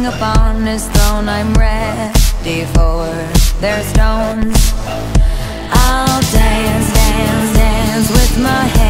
king upon his throne. I'm ready for their stones. I'll dance, dance, dance with my